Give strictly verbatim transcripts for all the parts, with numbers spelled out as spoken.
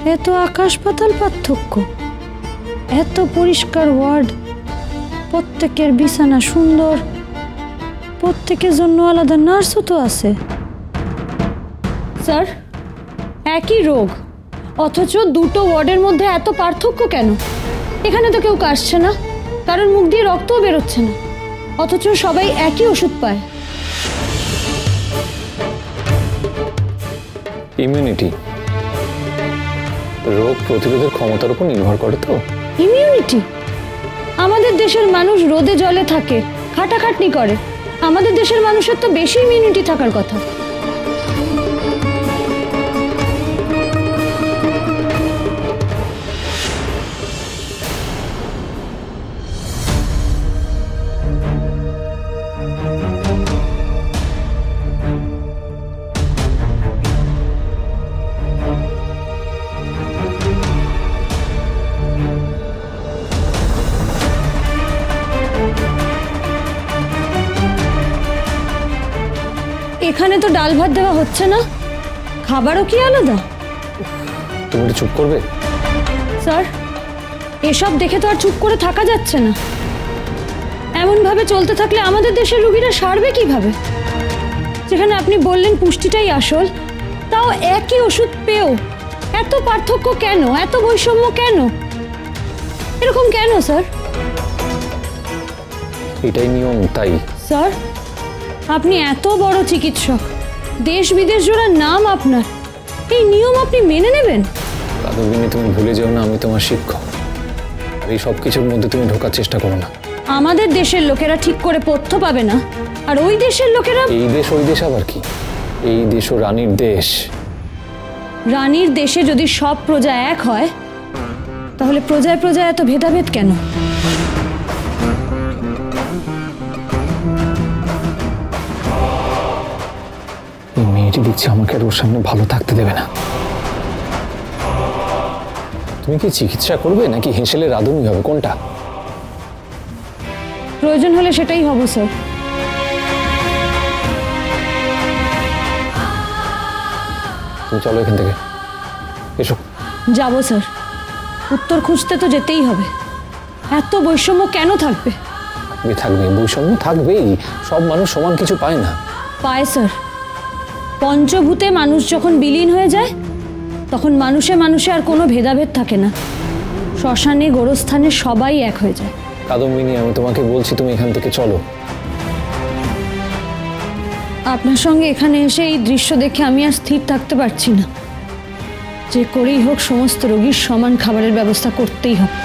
এত আকাশ পাতাল পার্থক্য, এত পরিষ্কার ওয়ার্ড, প্রত্যেকের বিছানা সুন্দর, প্রত্যেকের জন্য আলাদা নার্সও তো আছে। স্যার, একই রোগ অথচ দুটো ওয়ার্ডের মধ্যে এত পার্থক্য কেন? এখানে তো কেউ কাশছে না, কারণ মুখ দিয়ে রক্তও বেরোচ্ছে না, অথচ সবাই একই ওষুধ পায়। ইমিউনিটি, রোগ প্রতিরোধের ক্ষমতার উপর নির্ভর করে। তো ইমিউনিটি? আমাদের দেশের মানুষ রোদে জলে থাকে, খাটাখাটনি করে, আমাদের দেশের মানুষের তো বেশি ইমিউনিটি থাকার কথা। এখানে তো ডাল ভাত দেওয়া হচ্ছে না, খাবারও কি আলাদা? তুমি একটু চুপ করবে? স্যার, এসব দেখে তো আর চুপ করে থাকা যাচ্ছে না। এমন ভাবে চলতে থাকলে আমাদের দেশের রোগীরা সারবে কিভাবে? যেখানে আপনি বললেন পুষ্টিটাই আসল, তাও একই ওষুধ পেয়েও এত পার্থক্য কেন? এত বৈষম্য কেন? এরকম কেন স্যার? এটাই নিয়ম, তাই। স্যার, আপনি এত বড় চিকিৎসক, দেশ বিদেশ জোড়া নাম আপনার, এই নিয়ম আপনি মেনে নেবেন? কাদম্বিনী, তুমি ভুলে যাও না আমি তোমার শিক্ষক, আর এই সব কিছুর মধ্যে তুমি ঢোকার চেষ্টা করো না। আমাদের দেশের লোকেরা ঠিক করে পথ্য পাবে না, আর ওই দেশের লোকেরা? এই দেশ ওই দেশ আবার কি? এই দেশ ও রানীর দেশ। রানীর দেশে যদি সব প্রজা এক হয়, তাহলে প্রজায় প্রজায় এত ভেদাভেদ কেন? এই মেয়েটি দিচ্ছে আমাকে আর ওর সামনে ভালো থাকতে দেবে না। তুমি কি চিকিৎসা করবে নাকি হেসেলে রাধুনি হবে, কোনটা? প্রয়োজন হলে সেটাই হব স্যার। তুমি চলো এখান থেকে, এসো। যাবো স্যার, উত্তর খুঁজতে তো যেতেই হবে। এত বৈষম্য কেন থাকবে? থাকবে থাকবে বৈষম্য থাকবেই, সব মানুষ সমান কিছু পায় না। পায় স্যার। পঞ্চভূতে মানুষ যখন বিলীন হয়ে যায়, তখন মানুষে মানুষে আর কোনো ভেদাভেদ থাকে না, শ্মশানে গোরস্থানে সবাই এক হয়ে যায়। কাদম্বিনী, আমি তোমাকে বলছি তুমি এখান থেকে চলো। আপনার সঙ্গে এখানে এসে এই দৃশ্য দেখে আমি আর স্থির থাকতে পারছি না। যে করেই হোক সমস্ত রোগীর সমান খাবারের ব্যবস্থা করতেই হবে।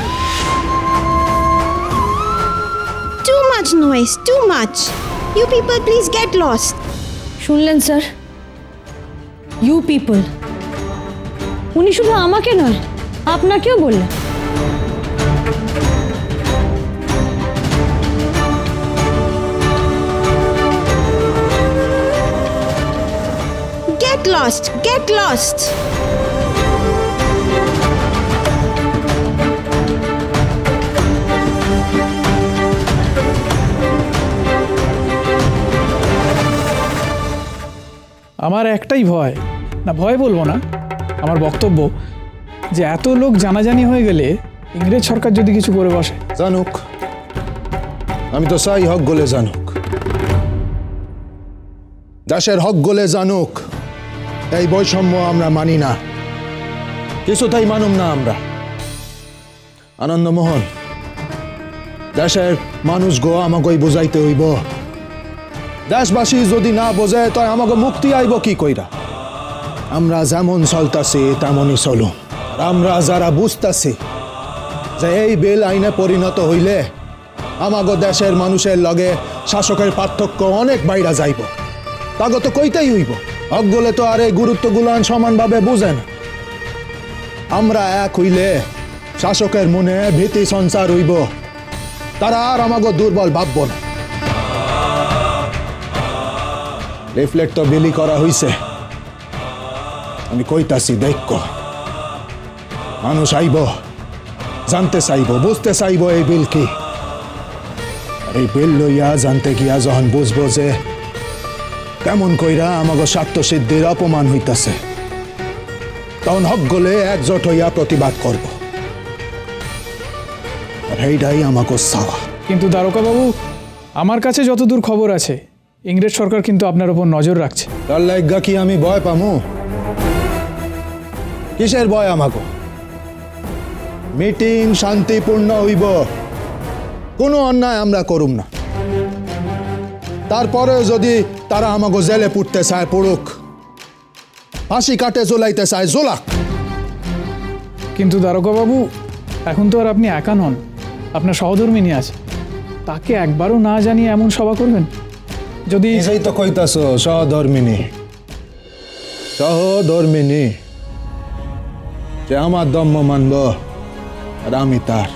Too much noise, too much. You people please get lost. শুনলেন স্যার? ইউ পিপল, উনি শুধু আমাকে নয় আপনাকেও বললেন। Get lost, get lost. আমার একটাই ভয়, না ভয় বলবো না, আমার বক্তব্য যে এত লোক জানাজানি হয়ে গেলে ইংরেজ সরকার যদি কিছু করে বসে। জানুক, আমি তো চাই হক গলে জানুক, দেশের হক গলে জানুক। এই বৈষম্য আমরা মানি না, কিছুতেই মানুম না আমরা। আনন্দমোহন, দেশের মানুষ গো আমাকে বুঝাইতে হইব। দেশবাসী যদি না বোঝে তো আমাকে মুক্তি আইব কি কইরা? আমরা যেমন চলতাছি তেমনই চলুম। আর আমরা যারা বুঝতাছি যে এই বিল আইনে পরিণত হইলে আমাগো দেশের মানুষের লগে শাসকের পার্থক্য অনেক বাইরা যাইব, তাগো তো কইতেই হইব। হকগুলো তো আর এই গুরুত্বগুলো সমানভাবে বুঝে না। আমরা এক হইলে শাসকের মনে ভীতি সঞ্চার হইব, তারা আর আমাগো দুর্বল ভাবব না। লিফলেট তো বিলি করা হইছে, আমি কইতাছি দেখো, মানুষ আইব, জানতে চাইব, বুঝতে চাইব এই বিল কি। আর এই বিল লইয়া জানতে গিয়া যখন বুঝবো যে কেমন কইরা আমাগো স্বার্থ সিদ্ধির অপমান হইতাছে, তখন হক গলে একজোট হইয়া প্রতিবাদ করব আর এইটাই আমাকে চাওয়া। কিন্তু দ্বারকা বাবু, আমার কাছে যতদূর খবর আছে ইংরেজ সরকার কিন্তু আপনার উপর নজর রাখছে। তার লাইগা কি আমি ভয় পামু? কিসের ভয় আমাকে? মিটিং শান্তিপূর্ণ হইব, কোনো অন্যায় আমরা করুম না। তারপরে যদি তারা আমাকে জেলে পুড়তে চায় পড়ুক, ফাঁসি কাটে জ্বলাইতে চায় জ্বলাক। কিন্তু দ্বারকা বাবু, এখন তো আর আপনি একা নন, আপনার সহধর্মিনী আছে, তাকে একবারও না জানিয়ে এমন সভা করবেন? যদি নিজেই তো কইতাছ সহধর্মিনী, সহধর্মিনী যে আমার ধর্ম মানব আর আমি তার।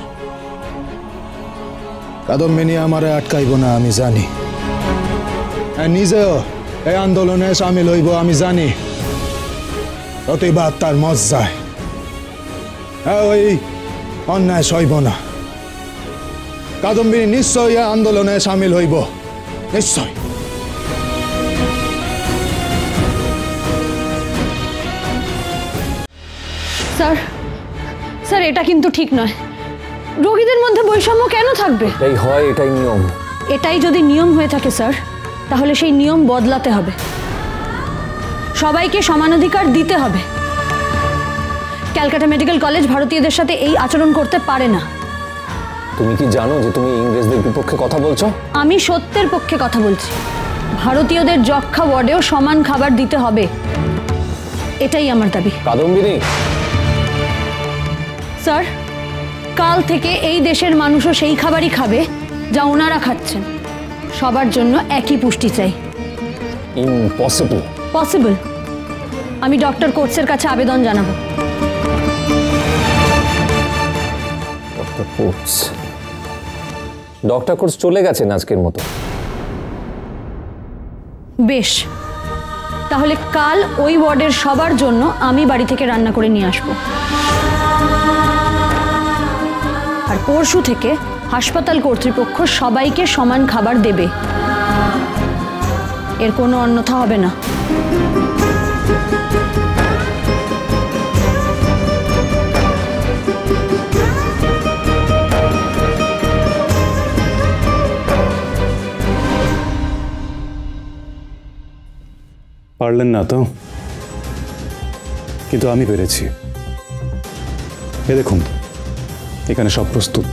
কাদম্বিনী আমারে আটকাইব না আমি জানি, নিজেও এই আন্দোলনে সামিল হইব আমি জানি। প্রতিবাদ তার মজ্জায়, ওই অন্যায় সইব না। কাদম্বিনী নিশ্চয়ই আন্দোলনে সামিল হইব, নিশ্চয়। স্যার স্যার এটা কিন্তু ঠিক নয়। রোগীদের মধ্যে বৈষম্য কেন থাকবে? এটাই হয়, এটাই নিয়ম। এটাই যদি নিয়ম হয়ে থাকে স্যার, তাহলে সেই নিয়ম বদলাতে হবে, সবাইকে সমানাধিকার দিতে হবে। ক্যালকাটা মেডিকেল কলেজ ভারতীয়দের সাথে এই আচরণ করতে পারে না। তুমি কি জানো যে তুমি ইংরেজদের বিপক্ষে কথা বলছো? আমি সত্যের পক্ষে কথা বলছি। ভারতীয়দের যক্ষ্মা ওয়ার্ডেও সমান খাবার দিতে হবে, এটাই আমার দাবি। কাদম্বিনী, স্যার, কাল থেকে এই দেশের মানুষও সেই খাবারই খাবে যা ওনারা খাচ্ছেন। সবার জন্য একই পুষ্টি চাই। ইম্পসিবল। পসিবল। আমি ডক্টর কোটসের কাছে আবেদন জানাবো। ডক্টর কোটস ডক্টর কোটস চলে গেছেন আজকের মতো। বেশ, তাহলে কাল ওই ওয়ার্ডের সবার জন্য আমি বাড়ি থেকে রান্না করে নিয়ে আসব। আর পরশু থেকে হাসপাতাল কর্তৃপক্ষ সবাইকে সমান খাবার দেবে, এর কোনো অন্যথা হবে না। পারলেন না তো, কিন্তু আমি পেরেছি। এ দেখুন, এখানে সব প্রস্তুত।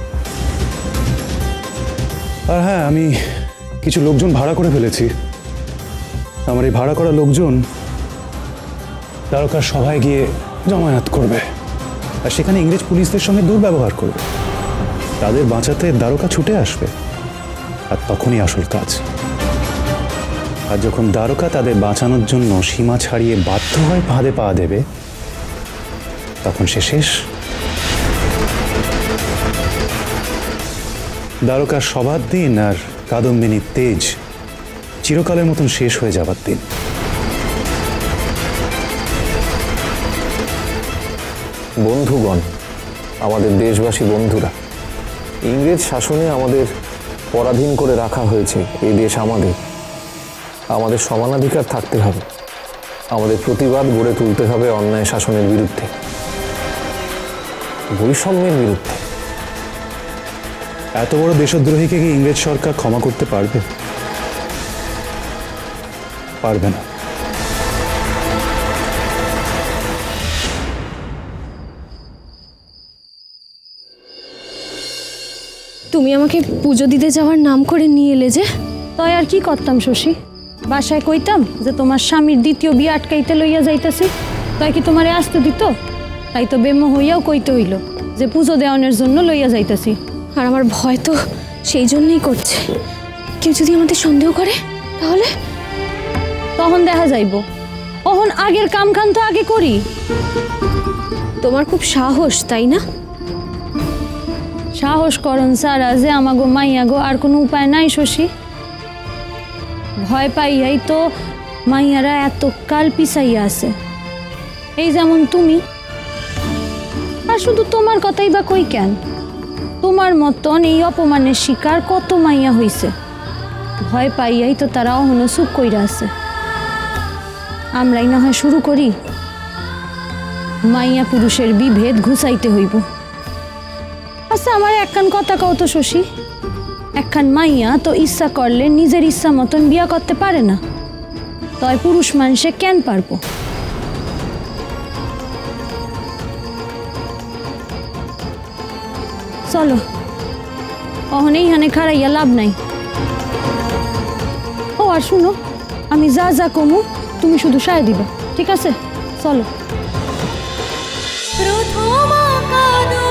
আর হ্যাঁ, আমি কিছু লোকজন ভাড়া করে ফেলেছি। আমার এই ভাড়া করা লোকজন দ্বারকার সভায় গিয়ে জমায়েত করবে, আর সেখানে ইংরেজ পুলিশদের সঙ্গে দুর্ব্যবহার করবে। তাদের বাঁচাতে দ্বারকা ছুটে আসবে, আর তখনই আসল কাজ। আর যখন দ্বারকা তাদের বাঁচানোর জন্য সীমা ছাড়িয়ে বাধ্য হয় ফাঁদে পা দেবে, তখন সে শেষ। দ্বারকার সবার দিন আর কাদম্বিনীর তেজ চিরকালের মতন শেষ হয়ে যাবার দিন। বন্ধুগণ, আমাদের দেশবাসী বন্ধুরা, ইংরেজ শাসনে আমাদের পরাধীন করে রাখা হয়েছে। এই দেশ আমাদের, আমাদের সমানাধিকার থাকতে হবে। আমাদের প্রতিবাদ গড়ে তুলতে হবে অন্যায় শাসনের বিরুদ্ধে, বৈষম্যের বিরুদ্ধে। এত বড় দেশদ্রোহীকে কি ইংরেজ সরকার ক্ষমা করতে পারবে? পারবে না। তুমি আমাকে পুজো দিতে যাওয়ার নাম করে নিয়ে এলে যে? তাই আর কি করতাম শশী? বাসায় কইতাম যে তোমার স্বামীর দ্বিতীয় বিয়ে আটকাইতে লইয়া যাইতেছি, তাই কি তোমারে আসতে দিত? তাই তো বেম্য হইয়াও কইতে হইল যে পুজো দেওয়ানোর জন্য লইয়া যাইতেছি। আর আমার ভয় তো সেই জন্যই করছে, কেউ যদি আমাদের সন্দেহ করে তাহলে? তখন দেখা যাইব। তখন আগের কাম খান তো আগে করি। তোমার খুব সাহস, তাই না? সাহস করন সারা যে আমাগো মাইয়াগো আর কোনো উপায় নাই শশী। ভয় পাইয়াই তো মাইয়ারা এত কাল পিছাইয়া আছে। এই যেমন তুমি। আর শুধু তোমার কথাই বা কই কেন, তোমার মতন এই অপমানের শিকার কত মাইয়া হইছে। ভয় পাইয়াই তো তারা অহনো চুপ কইরা আছে। আমরাই না হয় শুরু করি। মাইয়া পুরুষের বিভেদ ঘুষাইতে হইব। আচ্ছা আমার একখান কথা কও তো শশী, একখান মাইয়া তো ইচ্ছা করলে নিজের ইচ্ছা মতন বিয়া করতে পারে না, তয় পুরুষ মানুষে কেন পারবো? চলো অহনেই হানে খারাইয়া লাভ নাই। ও আর শুনো, আমি যা যা কমু তুমি শুধু সায় দিবা, ঠিক আছে? চলো। প্রথম কাঁদো